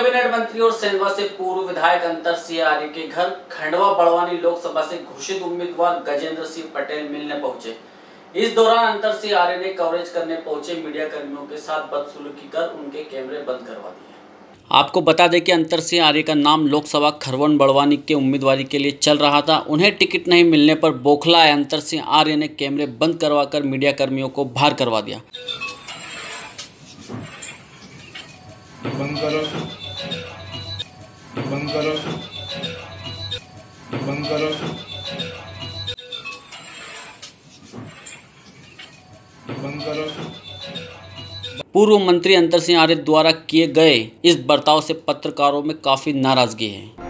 Cabinet मंत्री और सेंधवा से पूर्व विधायक अंतर सिंह आर्य के घर खंडवा बड़वानी लोकसभा से घोषित उम्मीदवार गजेंद्र सिंह पटेल मिलने पहुंचे। इस दौरान अंतर सिंह आर्य ने कवरेज करने पहुंचे मीडिया कर्मियों के साथ बदसलूकी कर उनके कैमरे बंद करवा दिए। आपको बता दें कि अंतर सिंह आर्य का नाम लोकसभा खरवन बड़वानी के उम्मीदवारी के लिए चल रहा था। उन्हें टिकट नहीं मिलने पर बौखलाए अंतर सिंह आर्य ने कैमरे बंद करवाकर मीडिया कर्मियों को बाहर करवा दिया। बंद करो, बंद करो, बंद करो, बंद करो। पूर्व मंत्री अंतर सिंह आर्य द्वारा किए गए इस बर्ताव से पत्रकारों में काफी नाराजगी है।